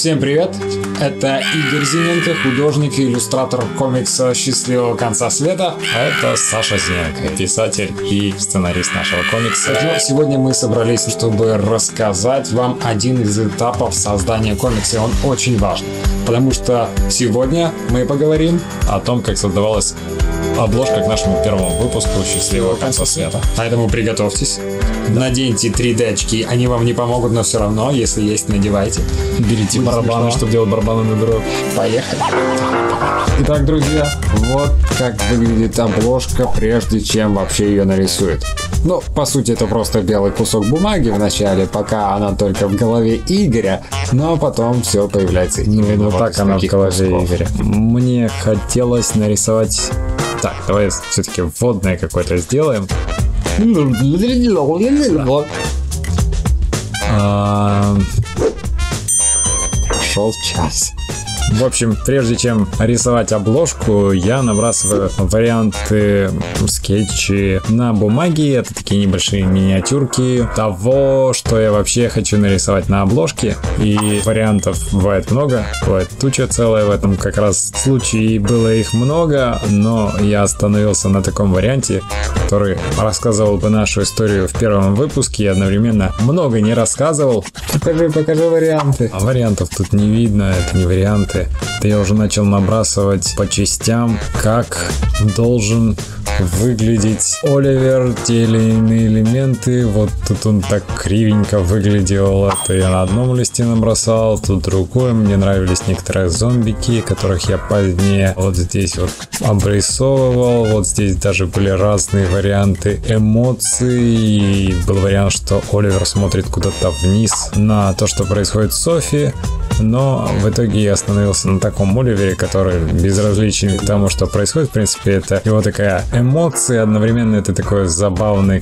Всем привет! Это Игорь Зиненко, художник и иллюстратор комикса «Счастливого конца света». А это Саша Зиненко, писатель и сценарист нашего комикса. Сегодня мы собрались, чтобы рассказать вам один из этапов создания комикса. Он очень важен, потому что сегодня мы поговорим о том, как создавалась обложка к нашему первому выпуску «Счастливого конца света». Поэтому приготовьтесь. Наденьте 3D-очки, они вам не помогут, но все равно, если есть, надевайте. Берите барабаны, чтобы делать барабаны на дорогу. Поехали. Итак, друзья, вот как выглядит обложка, прежде чем вообще ее нарисуют. Ну, по сути, это просто белый кусок бумаги в начале, пока она только в голове Игоря, но потом все появляется. Именно вот так она в голове Игоря. Мне хотелось нарисовать... Так, давай все-таки вводное какое-то сделаем. Прошел час. В общем, прежде чем рисовать обложку, я набрасываю варианты скетчи на бумаге. Это такие небольшие миниатюрки того, что я вообще хочу нарисовать на обложке. И вариантов бывает много, бывает туча целая. В этом как раз случае было их много, но я остановился на таком варианте, который рассказывал бы нашу историю в первом выпуске и одновременно много не рассказывал. Покажи варианты. А вариантов тут не видно, это не варианты. Это я уже начал набрасывать по частям, как должен выглядеть Оливер, те или иные элементы. Вот тут он так кривенько выглядел. Это я на одном листе набросал, тут другое. Мне нравились некоторые зомбики, которых я позднее вот здесь вот обрисовывал. Вот здесь даже были разные варианты эмоций. И был вариант, что Оливер смотрит куда-то вниз на то, что происходит с Софи. Но в итоге я остановился на таком Оливере, который безразличен к тому, что происходит. В принципе, это его такая эмоция, одновременно это такое забавная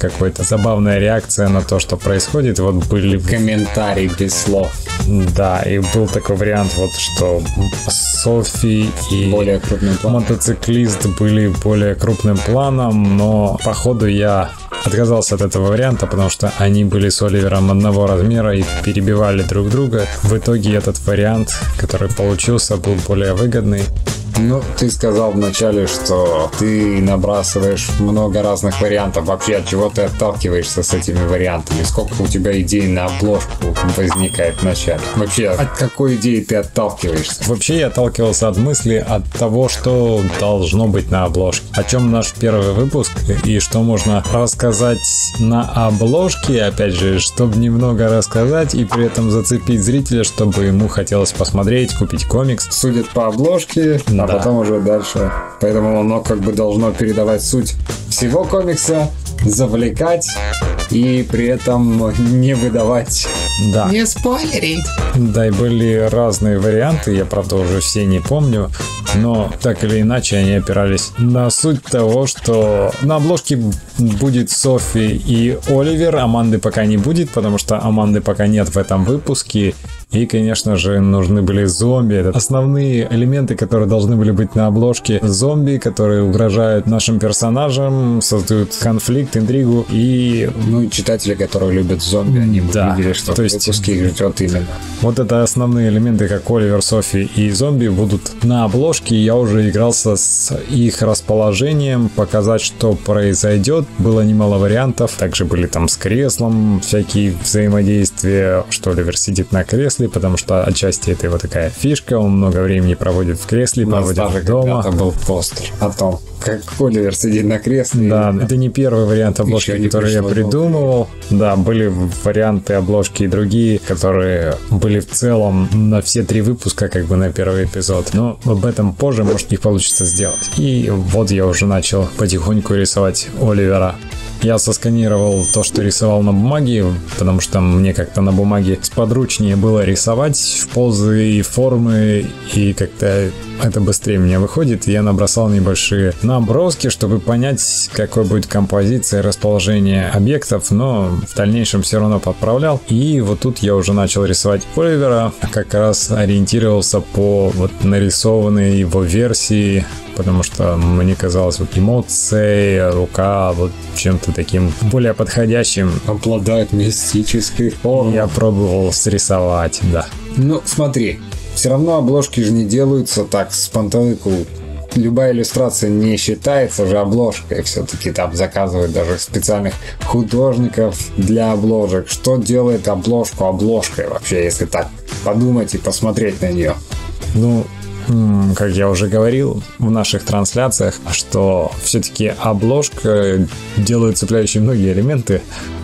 реакция на то, что происходит. Вот были комментарии без слов. Да, и был такой вариант, вот что Софи и мотоциклист были более крупным планом, но походу я отказался от этого варианта, потому что они были с Оливером одного размера и перебивали друг друга. В итоге этот вариант, который получился, был более выгодный. Ну, ты сказал вначале, что ты набрасываешь много разных вариантов. Вообще, от чего ты отталкиваешься с этими вариантами? Сколько у тебя идей на обложку возникает вначале? Вообще, от какой идеи ты отталкиваешься? Вообще, я отталкивался от мысли, от того, что должно быть на обложке. О чем наш первый выпуск и что можно рассказать на обложке. Опять же, чтобы немного рассказать и при этом зацепить зрителя, чтобы ему хотелось посмотреть, купить комикс. Судят по обложке, а потом уже дальше. Поэтому оно как бы должно передавать суть всего комикса, завлекать и при этом не выдавать. Да. Не спойлерить. Да, и были разные варианты, я, правда, уже все не помню, но так или иначе они опирались на суть того, что на обложке будет Софи и Оливер, Аманды пока не будет, потому что Аманды пока нет в этом выпуске. И, конечно же, нужны были зомби. Это основные элементы, которые должны были быть на обложке. Зомби, которые угрожают нашим персонажам, создают конфликт, интригу и... Ну, и читатели, которые любят зомби, они увидели, что то есть, в выпуске их ждет именно. Вот это основные элементы, как Оливер, Софи и зомби, будут на обложке. Я уже игрался с их расположением, показать, что произойдет. Было немало вариантов. Также были там с креслом всякие взаимодействия, что Оливер сидит на кресле, потому что отчасти это его такая фишка, он много времени проводит в кресле, проводит дома. Это был постер о том, как Оливер сидит на кресле. Да, это не первый вариант обложки, который я придумывал. Да, были варианты обложки и другие, которые были в целом на все 3 выпуска, как бы на первый эпизод. Но об этом позже, может, их получится сделать. И вот я уже начал потихоньку рисовать Оливера. Я сосканировал то, что рисовал на бумаге, потому что мне как-то на бумаге сподручнее было рисовать в позы и формы, и как-то это быстрее у меня выходит. Я набросал небольшие наброски, чтобы понять, какой будет композиция, расположение объектов, но в дальнейшем все равно подправлял. И вот тут я уже начал рисовать Оливера, как раз ориентировался по вот нарисованной его версии, потому что мне казалось, вот эмоции, рука, вот чем-то таким более подходящим. Обладает мистической формой. Я пробовал срисовать, да. Ну, смотри, все равно обложки же не делаются так с панталыку. Любая иллюстрация не считается же обложкой. Все-таки там заказывают даже специальных художников для обложек. Что делает обложку обложкой вообще, если так подумать и посмотреть на нее? Ну, как я уже говорил в наших трансляциях, что все-таки обложка делает цепляющие многие элементы,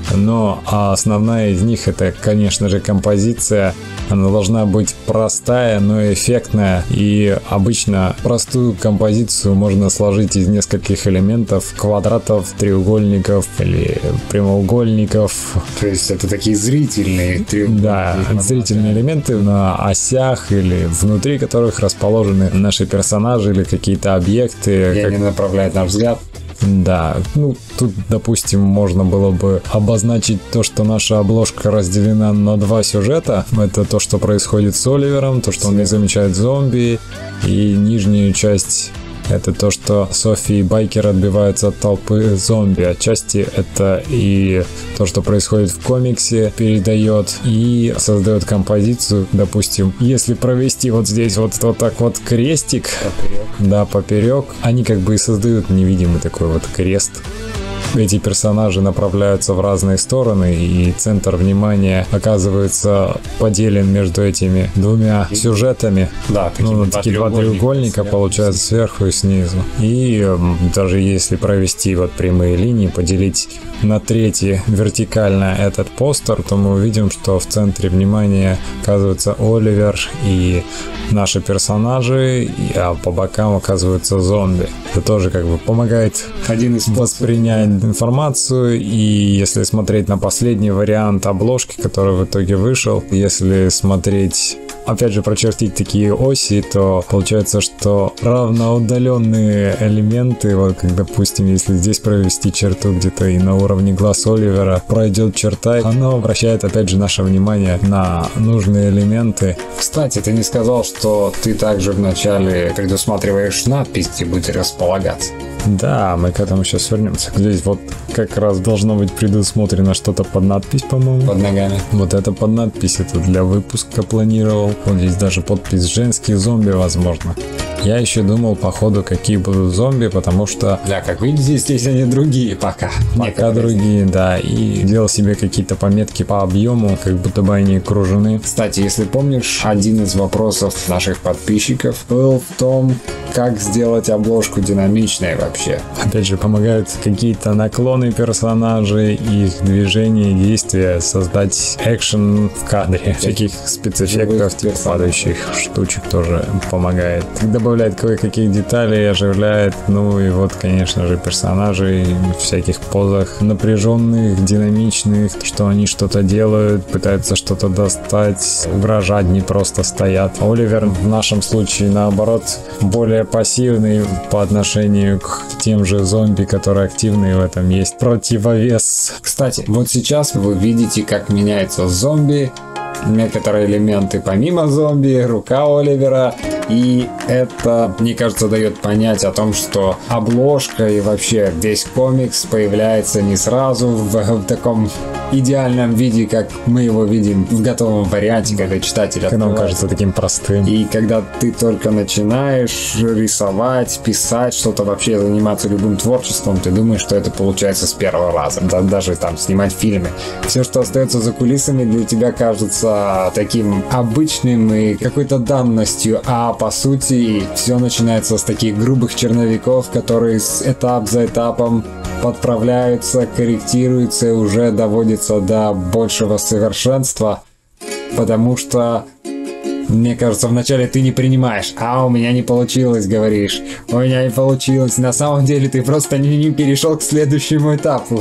но основная из них это, конечно же, композиция. Она должна быть простая, но эффектная, и обычно простую композицию можно сложить из нескольких элементов: квадратов, треугольников или прямоугольников. То есть это такие зрительные Да, зрительные элементы на осях или внутри которых расположены наши персонажи или какие-то объекты. И они направляют наш взгляд. Да, ну тут, допустим, можно было бы обозначить то, что наша обложка разделена на два сюжета. Это то, что происходит с Оливером, то, что он не замечает зомби, и нижнюю часть — это то, что Софи и Байкер отбиваются от толпы зомби. Отчасти это и то, что происходит в комиксе, передает и создает композицию. Допустим, если провести вот здесь вот так вот крестик, поперек, они как бы и создают невидимый такой вот крест. Эти персонажи направляются в разные стороны, и центр внимания оказывается поделен между этими двумя сюжетами. Да, такие два треугольника получаются сверху и снизу. И даже если провести вот прямые линии, поделить на трети вертикально этот постер, то мы увидим, что в центре внимания оказывается Оливер и наши персонажи, а по бокам оказываются зомби. Это тоже как бы помогает воспринять информацию. И если смотреть на последний вариант обложки, который в итоге вышел, если смотреть, опять же, прочертить такие оси, то получается, что равноудаленные элементы, вот как, допустим, если здесь провести черту где-то и на уровне глаз Оливера пройдет черта, оно обращает опять же наше внимание на нужные элементы. Кстати, ты не сказал, что ты также вначале предусматриваешь надпись, где будет располагаться. Да, мы к этому сейчас вернемся. Здесь вот как раз должно быть предусмотрено что-то под надпись, по-моему. Под ногами. Вот это под надпись, это для выпуска планировал. Вот здесь даже подпись «Женские зомби», возможно. Я еще думал по ходу, какие будут зомби, потому что... Да, как видите, здесь они другие пока. Пока другие, да. И делал себе какие-то пометки по объему, как будто бы они окружены. Кстати, если помнишь, один из вопросов наших подписчиков был в том, как сделать обложку динамичной вообще. Опять же, помогают какие-то наклоны персонажей, их движения, действия, создать экшен в кадре. Всяких спецэффектов, типа падающих штучек тоже помогает. Добавляет кое-каких деталей, оживляет. Ну и вот, конечно же, персонажей в всяких позах напряженных, динамичных, что они что-то делают, пытаются что-то достать, угрожать, не просто стоят. Оливер в нашем случае, наоборот, более пассивный по отношению к тем же зомби, которые активные. В этом есть противовес. Кстати, вот сейчас вы видите, как меняются зомби, некоторые элементы помимо зомби, рука Оливера. И это, мне кажется, дает понять о том, что обложка и вообще весь комикс появляется не сразу в таком идеальном виде, как мы его видим в готовом варианте, когда читатель открывает. Он кажется таким простым. И когда ты только начинаешь рисовать, писать, что-то вообще заниматься любым творчеством, ты думаешь, что это получается с первого раза. Даже там снимать фильмы. Все, что остается за кулисами, для тебя кажется таким обычным и какой-то данностью, а по сути все начинается с таких грубых черновиков, которые этап за этапом подправляются, корректируются и уже доводятся до большего совершенства, потому что, мне кажется, вначале ты не принимаешь, у меня не получилось, говоришь, у меня не получилось, на самом деле ты просто не перешел к следующему этапу,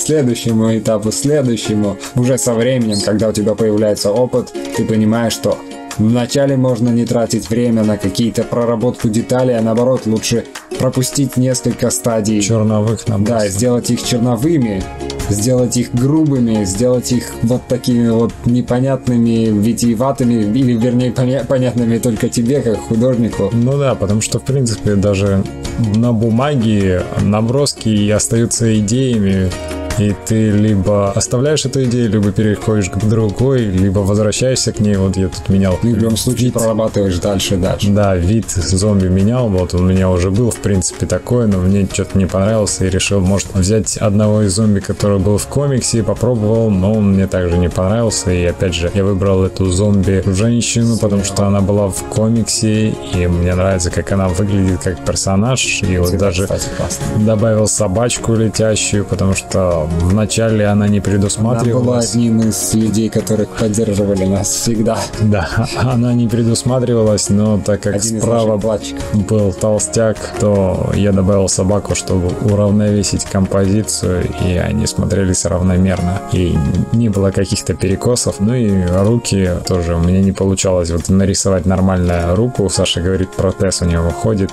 следующему, уже со временем, когда у тебя появляется опыт, ты понимаешь, что вначале можно не тратить время на какие-то проработку деталей, а наоборот лучше пропустить несколько стадий. Черновых набросов. Да, сделать их черновыми, сделать их грубыми, сделать их вот такими вот непонятными, витиеватыми, или вернее понятными только тебе, как художнику. Ну да, потому что в принципе даже на бумаге наброски и остаются идеями. И ты либо оставляешь эту идею, либо переходишь к другой, либо возвращаешься к ней. Вот я тут менял. В любом случае прорабатываешь дальше. Да, вид зомби менял. Вот он у меня уже был, в принципе, такой, но мне что-то не понравился. И решил, может, взять одного из зомби, который был в комиксе, попробовал, но он мне также не понравился. И опять же, я выбрал эту зомби-женщину, потому что она была в комиксе, и мне нравится, как она выглядит как персонаж. И вот даже добавил собачку летящую, потому что вначале она не предусматривалась. Она была одним из людей, которых поддерживали нас всегда. Да, она не предусматривалась, но так как справа был толстяк, то я добавил собаку, чтобы уравновесить композицию, и они смотрелись равномерно. И не было каких-то перекосов. Ну и руки тоже. У меня не получалось вот нарисовать нормально руку. Саша говорит, протез у него выходит.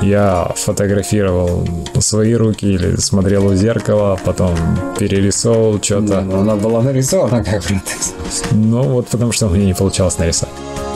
Я фотографировал свои руки или смотрел у зеркала, потом перерисовал что-то. Но она была нарисована как протез. Ну вот потому что у меня не получалось нарисовать.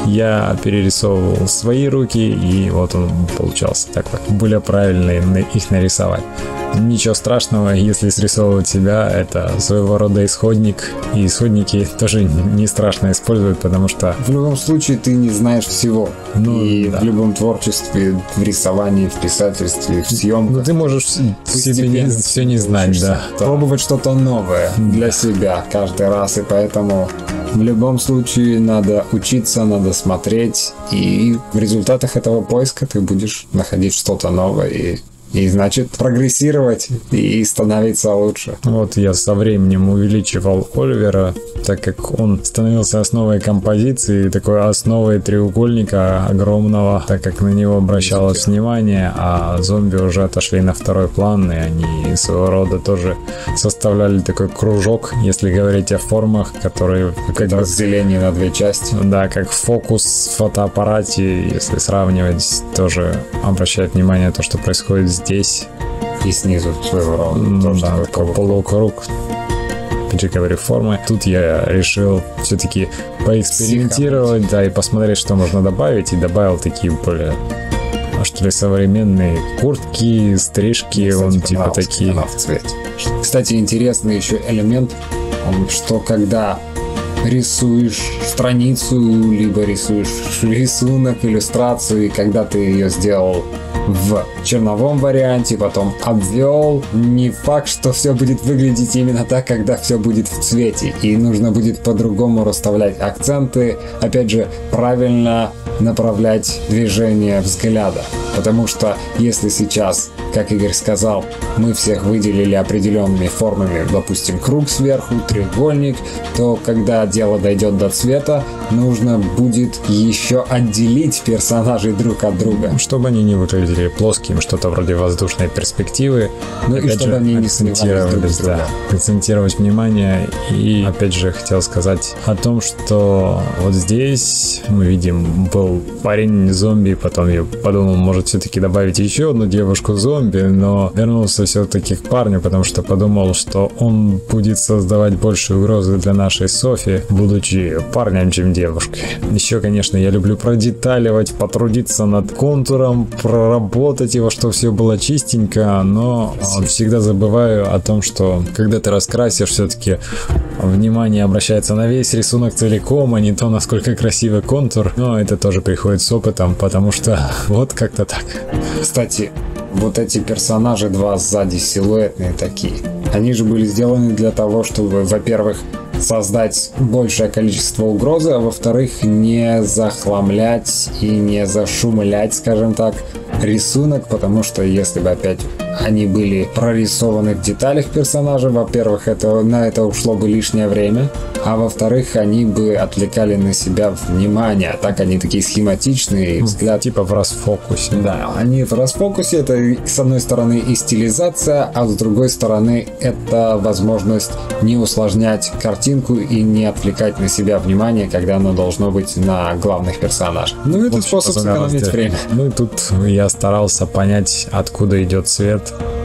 Я перерисовывал свои руки, и вот он получался так вот. Более правильно их нарисовать. Ничего страшного, если срисовывать себя, это своего рода исходник. И исходники тоже не страшно использовать, потому что... В любом случае ты не знаешь всего. Ну, и да. В любом творчестве, в рисовании, в писательстве, в съемках. Ну ты можешь себе все не знать, да. Пробовать что-то новое для себя каждый раз, и поэтому... В любом случае надо учиться, надо смотреть, и в результатах этого поиска ты будешь находить что-то новое и значит прогрессировать и становиться лучше. Вот я со временем увеличивал Оливера, так как он становился основой композиции, такой основой треугольника огромного, так как на него обращалось внимание, а зомби уже отошли на второй план, и они своего рода тоже составляли такой кружок, если говорить о формах, которые... Как разделение на две части. Да, как фокус в фотоаппарате, если сравнивать, тоже обращает внимание на то, что происходит здесь. И снизу своего рода. Тоже да, такой полукруг. Опять же говорю, формы. Тут я решил все-таки поэкспериментировать, да, и посмотреть, что можно добавить. И добавил такие более, что ли, современные куртки, стрижки, он типа такие. В цвете. Кстати, интересный еще элемент, что когда рисуешь страницу, либо рисуешь рисунок, иллюстрацию, и когда ты ее сделал в черновом варианте, потом обвел, не факт, что все будет выглядеть именно так, когда все будет в цвете, и нужно будет по-другому расставлять акценты, опять же, правильно направлять движение взгляда, потому что если сейчас, как Игорь сказал, мы всех выделили определенными формами, допустим, круг сверху, треугольник, то когда дело дойдет до цвета, нужно будет еще отделить персонажей друг от друга. Чтобы они не выглядели плоским, что-то вроде воздушной перспективы. Ну и чтобы они не акцентировались, да, акцентировать внимание. И опять же хотел сказать о том, что вот здесь мы видим, был парень-зомби, потом я подумал, может все-таки добавить еще одну девушку-зомби, но вернулся все-таки к парню, потому что подумал, что он будет создавать больше угрозы для нашей Софи, будучи парнем, чем девушкой. Еще, конечно, я люблю продеталивать, потрудиться над контуром, проработать его, чтобы все было чистенько, но всегда забываю о том, что когда ты раскрасишь, все-таки внимание обращается на весь рисунок целиком, а не то, насколько красивый контур, но это тоже приходит с опытом, потому что вот как-то так. Кстати, вот эти персонажи два сзади силуэтные такие, они же были сделаны для того, чтобы, во-первых, создать большее количество угрозы, а во-вторых, не захламлять и не зашумлять, скажем так, рисунок, потому что если бы опять они были прорисованы в деталях персонажа, во-первых, на это ушло бы лишнее время, а во-вторых, они бы отвлекали на себя внимание, а так они такие схематичные, взгляд... Типа в расфокусе. Да, они в расфокусе, это с одной стороны и стилизация, а с другой стороны это возможность не усложнять картинку и не отвлекать на себя внимание, когда оно должно быть на главных персонажах. Ну, это способ сэкономить время. Ну и тут я старался понять, откуда идет цвет.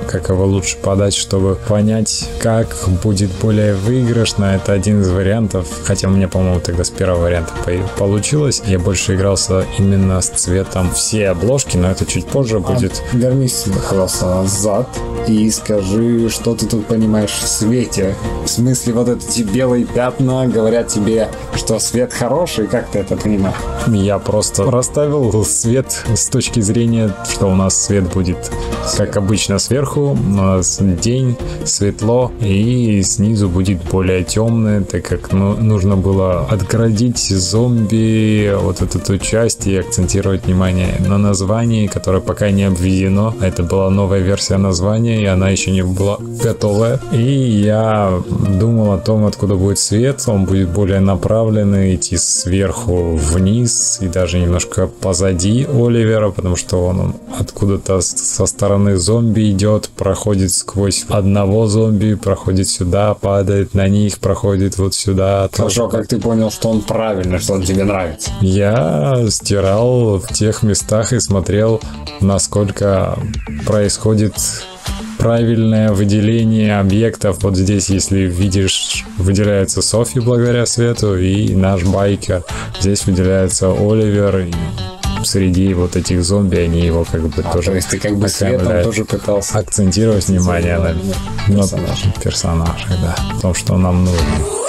как его лучше подать, чтобы понять, как будет более выигрышно. Это один из вариантов, хотя у меня, по-моему, тогда с первого варианта получилось. Я больше игрался именно с цветом всей обложки, но это чуть позже будет. Вернись, пожалуйста, назад и скажи, что ты тут понимаешь в свете. В смысле, вот эти белые пятна говорят тебе, что свет хороший, как ты это понимаешь? Я просто расставил свет с точки зрения, что у нас свет будет, как обычно, сверху. У нас день, светло, и снизу будет более темное, так как нужно было отгородить зомби вот эту часть и акцентировать внимание на названии, которое пока не обведено. Это была новая версия названия, и она еще не была готовая. И я думал о том, откуда будет свет. Он будет более направленный, идти сверху вниз и даже немножко позади Оливера, потому что он откуда-то со стороны зомби идет, проходит сквозь одного зомби, проходит сюда, падает на них, проходит вот сюда. Хорошо, как ты понял, что он правильный, что он тебе нравится? Я стирал в тех местах и смотрел, насколько происходит правильное выделение объектов. Вот здесь, если видишь, выделяется Софи благодаря свету, и наш байкер. Здесь выделяется Оливер, и среди вот этих зомби они его как бы тоже... То есть ты как бы светом тоже пытался акцентировать внимание на персонажах, да, в том, что нам нужно.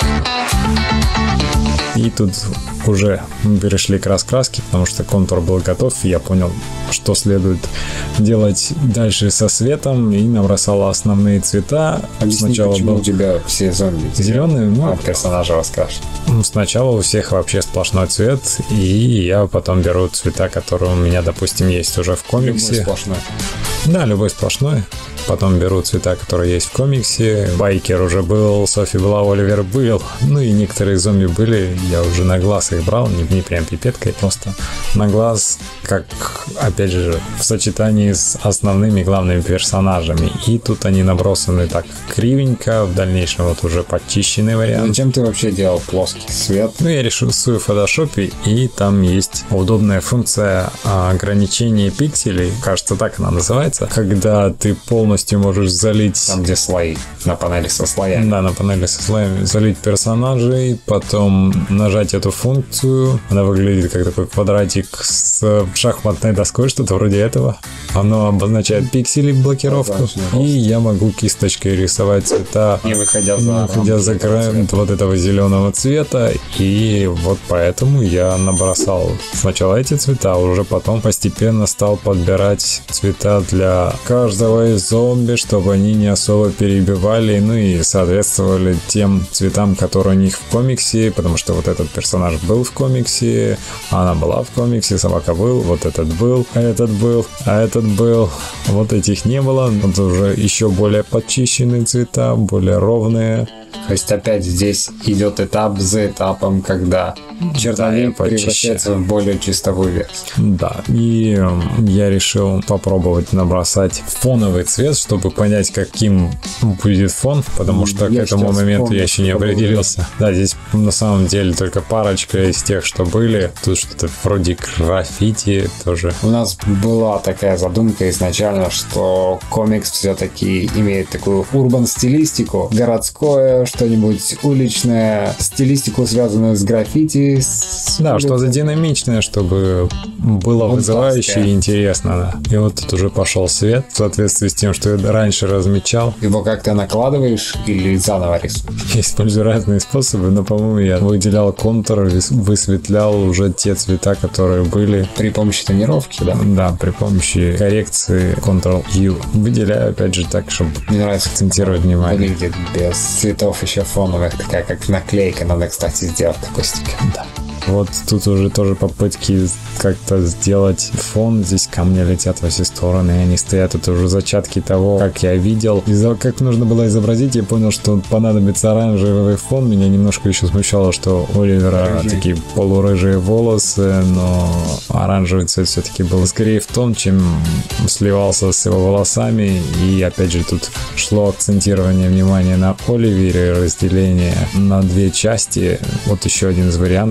И тут уже мы перешли к раскраске, потому что контур был готов, и я понял, что следует делать дальше со светом, и набросал основные цвета. Объясни, сначала почему у тебя все зомби зеленые, персонажи раскрашены. Сначала у всех вообще сплошной цвет, и я потом беру цвета, которые у меня, допустим, есть уже в комиксе. Любой сплошной. Да, любой сплошной. Потом беру цвета, которые есть в комиксе. Байкер уже был, Софи была, Оливер был. Ну и некоторые зомби были. Я уже на глаз их брал, не прям пипеткой, просто на глаз, как, опять же, в сочетании с основными главными персонажами. И тут они набросаны так кривенько, в дальнейшем вот уже подчищенный вариант. Зачем ты вообще делал плоский свет? Ну, я рисую в фотошопе, и там есть удобная функция ограничения пикселей. Кажется, так она называется. Когда ты полностью можешь залить... Там, где слои. На панели со слоями. Да, на панели со слоями. Залить персонажей, потом нажать эту функцию. Она выглядит как такой квадратик с шахматной доской, что-то вроде этого. Оно обозначает пиксели, блокировку. И я могу кисточкой рисовать цвета, не выходя за край вот этого зеленого цвета. И вот поэтому я набросал сначала эти цвета, а уже потом постепенно стал подбирать цвета для каждого из зомби, чтобы они не особо перебивали, ну и соответствовали тем цветам, которые у них в комиксе, потому что вот этот персонаж был в комиксе, она была в комиксе, собака был, вот этот был, а этот был, а этот был. Вот этих не было. Вот уже еще более подчищенные цвета, более ровные. То есть опять здесь идет этап за этапом, когда черновик превращается в более чистовую версию. Да, и я решил попробовать набросать фоновый цвет, чтобы понять, каким будет фон, потому что к этому моменту я еще не определился. Да, здесь на самом деле только парочка из тех, что были. Тут что-то вроде граффити тоже. У нас была такая задумка изначально, что комикс все-таки имеет такую урбан-стилистику, городское, что-нибудь уличное, стилистику, связанную с граффити. Да, что-то динамичное, чтобы было вызывающе и интересно. Да. И вот тут уже пошел свет в соответствии с тем, что я раньше размечал. Его как-то накладываешь или заново рисуешь? Я использую разные способы, но, по-моему, я выделял контур, высветлял уже те цвета, которые были. При помощи тонировки, да? Да, при помощи коррекции Ctrl-U. Выделяю, опять же, так, чтобы мне нравится акцентировать внимание. Выглядит без цветов еще фоновых, такая как наклейка. Надо, кстати, сделать такой стикер. Да. Вот тут уже тоже попытки как-то сделать фон. Здесь камни летят во все стороны, и они стоят. Это уже зачатки того, как я видел. Как нужно было изобразить, я понял, что понадобится оранжевый фон. Меня немножко еще смущало, что у Оливера такие полурыжие волосы, но оранжевый цвет все-таки был скорее в том, чем сливался с его волосами. И опять же тут шло акцентирование внимания на Оливере, разделение на две части. Вот еще один из вариантов, который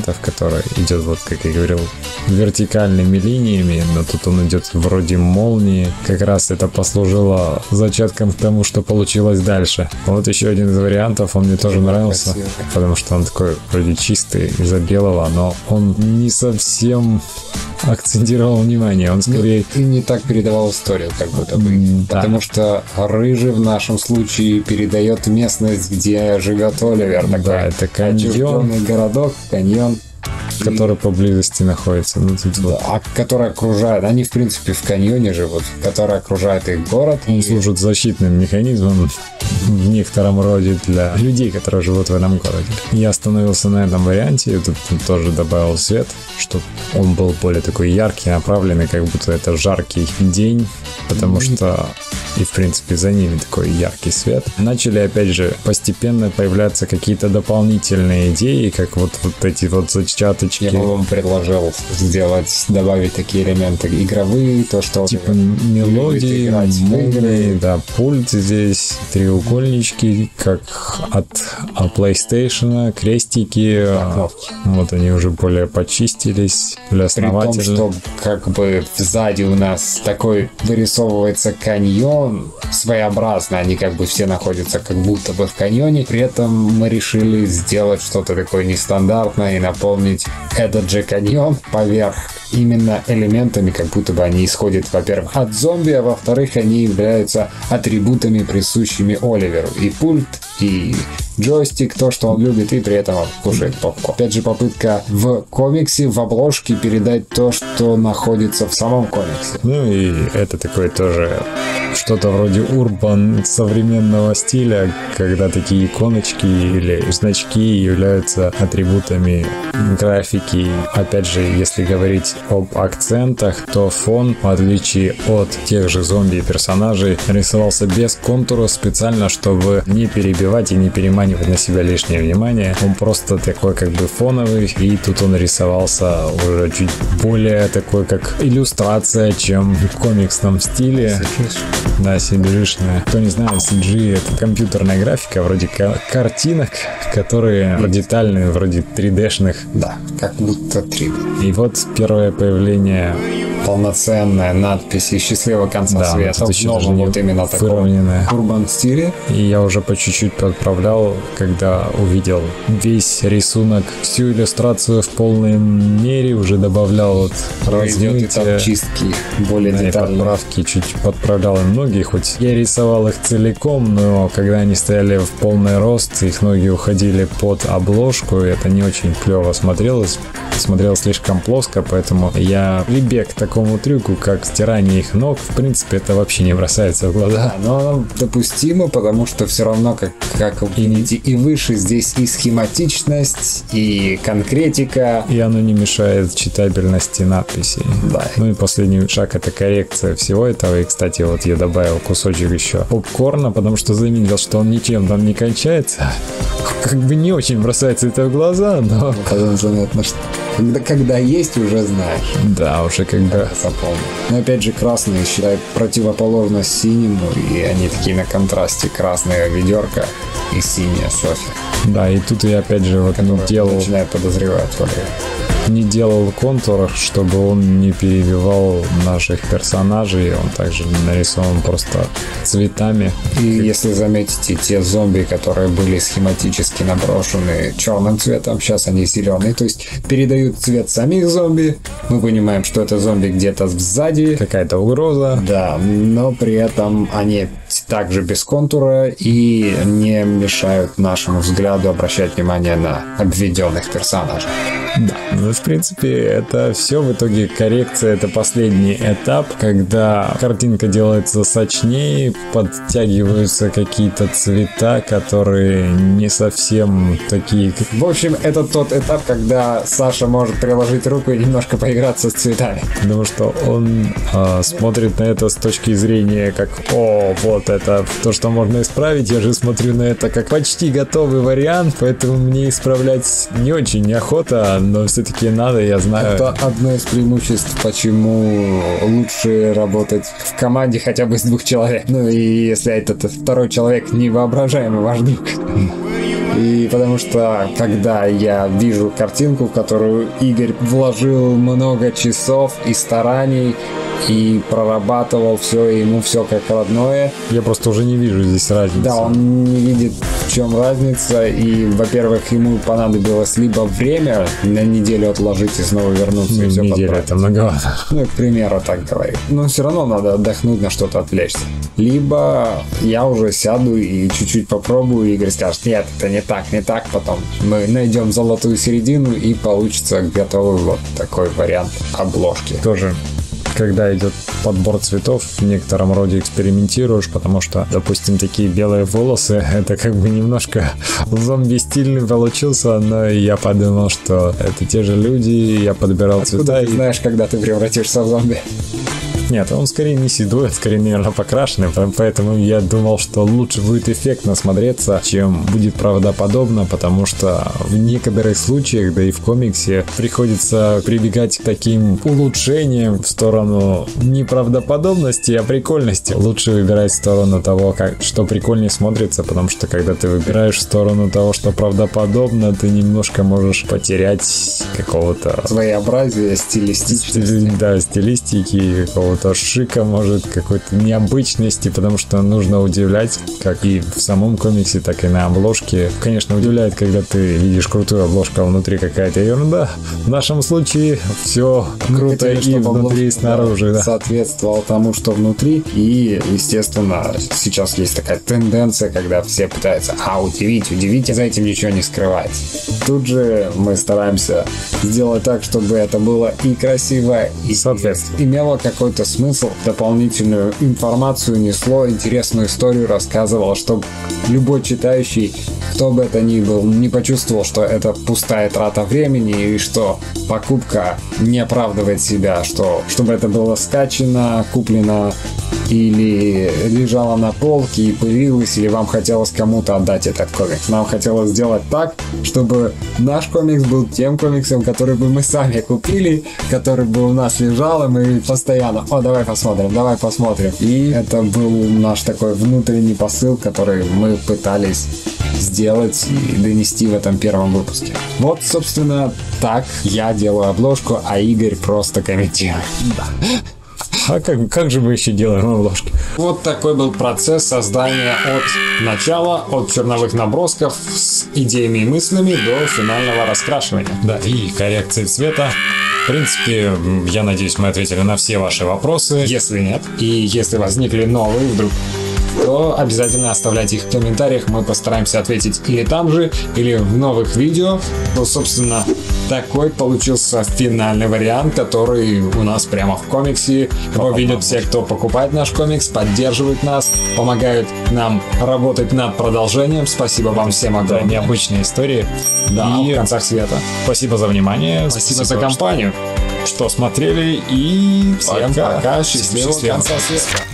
который идет, вот как я говорил, вертикальными линиями, но тут он идет вроде молнии. Как раз это послужило зачатком к тому, что получилось дальше. Вот еще один из вариантов, он мне тоже нравился, красивый. потому что он такой вроде чистый из-за белого, но он не совсем акцентировал внимание, он скорее... И не так передавал историю, как будто бы. Да. Потому что рыжий в нашем случае передает местность, где живет Оливер. Да, Такой это каньон, отчужденный городок, каньон. который поблизости находится. Ну, тут вот Который окружает, они в принципе в каньоне живут, который окружает их город. он служит защитным механизмом в некотором роде для людей, которые живут в этом городе. Я остановился на этом варианте, тут тоже добавил свет, чтобы он был более такой яркий, направленный, как будто это жаркий день, потому что и в принципе за ними такой яркий свет. Начали опять же постепенно появляться какие-то дополнительные идеи, как вот эти вот зачаточки. Я бы вам предложил добавить такие элементы игровые, то, что Типа любит мелодии, играть в молнии, игры. да, пульт здесь, треугольнички, как от PlayStation, крестики, кнопки. вот они уже более почистились, более При том, основательно. что как бы сзади у нас такой вырисовывается каньон своеобразно, они как бы все находятся как будто бы в каньоне, при этом мы решили сделать что-то такое нестандартное и наполнить этот же каньон поверх именно элементами, как будто бы они исходят, во-первых, от зомби, а во-вторых, они являются атрибутами, присущими Оливеру. И пульт, и джойстик, то, что он любит, и при этом он кушает попкорн. Опять же, попытка в комиксе, в обложке передать то, что находится в самом комиксе. Ну и это такое тоже что-то вроде урбан современного стиля, когда такие иконочки или значки являются атрибутами графики. Опять же, если говорить об акцентах, то фон, в отличие от тех же зомби-персонажей, рисовался без контура специально, чтобы не перебивать и не переманивать на себя лишнее внимание. Он просто такой как бы фоновый, и тут он рисовался уже чуть более такой как иллюстрация, чем в комиксном стиле. Да, CG-шная. Кто не знает, CG — это компьютерная графика, вроде картинок, которые детальные, вроде 3D-шных. Да, как будто 3D. И вот первое появление, Полноценная надпись и счастливого конца да, света тут в еще даже новом не вот именно таком выровненное. урбан стиле. И я уже по чуть-чуть подправлял, когда увидел весь рисунок, всю иллюстрацию в полной мере, уже добавлял вот Идет этап размытие, чистки более да, и детальные. подправки, чуть подправлял им ноги, хоть я рисовал их целиком, но когда они стояли в полный рост, их ноги уходили под обложку, и это не очень клево смотрелось слишком плоско, поэтому я прибег к такому трюку, как стирание их ног. В принципе, это вообще не бросается в глаза. Но оно допустимо, потому что все равно, как вы видите, и выше здесь и схематичность, и конкретика. И оно не мешает читабельности надписей. Да. Ну и последний шаг — это коррекция всего этого. И, кстати, вот я добавил кусочек еще попкорна, потому что заметил, что он ничем там не кончается. Как бы не очень бросается это в глаза, но... Потом заметно, что когда есть, уже знаешь. Да, уже как бы... Запомнил. Но опять же, красные считают противоположность синему, и они такие на контрасте. Красная ведерко и синяя Софи. Да, и тут я опять же вот Начинает подозревать Оливер. не делал контур, чтобы он не перебивал наших персонажей. Он также нарисован просто цветами. И если заметите, те зомби, которые были схематически наброшены черным цветом, сейчас они зеленые, то есть передают цвет самих зомби. Мы понимаем, что это зомби где-то сзади. Какая-то угроза. Да, но при этом они также без контура и не мешают нашему взгляду обращать внимание на обведенных персонажей. Да, ну в принципе это все. В итоге коррекция — это последний этап, когда картинка делается сочнее, подтягиваются какие-то цвета, которые не совсем такие. В общем, это тот этап, когда Саша может приложить руку и немножко поиграться с цветами. Потому что он смотрит на это с точки зрения как: о, вот это то, что можно исправить. Я же смотрю на это как почти готовый вариант, поэтому мне исправлять не очень неохота, но все-таки надо, я знаю. Это одно из преимуществ, почему лучше работать в команде хотя бы с 2 человек. Ну и если этот второй человек невоображаемый ваш друг. И потому что, когда я вижу картинку, в которую Игорь вложил много часов и стараний, и прорабатывал все, и ему все как родное. Я просто уже не вижу здесь разницы. Да, он не видит, в чем разница, и, во-первых, ему понадобилось либо время на неделю отложить и снова вернуться, и все неделя это многовато. Ну, к примеру, так говорю. Но все равно надо отдохнуть, на что-то отвлечься. Либо я уже сяду и чуть-чуть попробую, и Игорь скажет: нет, это не так, потом мы найдем золотую середину, и получится готовый вот такой вариант обложки. Тоже, когда идет подбор цветов, в некотором роде экспериментируешь, потому что, допустим, такие белые волосы, это как бы немножко зомби-стильный получился, но я подумал, что это те же люди, я подбирал цвета. Ты знаешь, когда ты превратишься в зомби? Нет, он скорее не седой, скорее, наверное, покрашенный, поэтому я думал, что лучше будет эффектно смотреться, чем будет правдоподобно, потому что в некоторых случаях, да и в комиксе, приходится прибегать к таким улучшениям в сторону не правдоподобности, а прикольности. Лучше выбирать в сторону того, что прикольнее смотрится, потому что когда ты выбираешь в сторону того, что правдоподобно, ты немножко можешь потерять какого-то своеобразия, стилистичности. Да, стилистики, какого-то шика, может, какой-то необычности, потому что нужно удивлять, как и в самом комиксе, так и на обложке. Конечно, удивляет, когда ты видишь крутую обложку, а внутри какая-то ерунда. В нашем случае все круто и внутри, и снаружи. Да. Соответствовал тому, что внутри. И, естественно, сейчас есть такая тенденция, когда все пытаются удивить, и за этим ничего не скрывать. Тут же мы стараемся сделать так, чтобы это было и красиво, и имело какой-то смысл, дополнительную информацию несло, интересную историю рассказывало, чтобы любой читающий, кто бы это ни был, не почувствовал, что это пустая трата времени и что покупка не оправдывает себя, чтобы это было скачано, куплено или лежало на полке и пылилось, или вам хотелось кому-то отдать этот комикс. Нам хотелось сделать так, чтобы наш комикс был тем комиксом, который бы мы сами купили, который бы у нас лежал, и мы постоянно: давай посмотрим. И это был наш такой внутренний посыл, который мы пытались сделать и донести в этом первом выпуске. Вот, собственно, так я делаю обложку, а Игорь просто комментирует. Да. А как же мы еще делаем обложки? Вот такой был процесс создания от начала, от черновых набросков с идеями и мыслями до финального раскрашивания. Да, и коррекции цвета. В принципе, я надеюсь, мы ответили на все ваши вопросы. Если нет, и если возникли новые вдруг, то обязательно оставляйте их в комментариях, мы постараемся ответить или там же, или в новых видео. Ну, собственно, такой получился финальный вариант, который у нас прямо в комиксе. Его видят все, кто покупает наш комикс, поддерживают нас, помогают нам работать над продолжением. Спасибо вам всем огромное. Необычные истории. Да, и в концах света. Спасибо за внимание. Спасибо за компанию. Что смотрели, и всем пока. Счастливого конца света.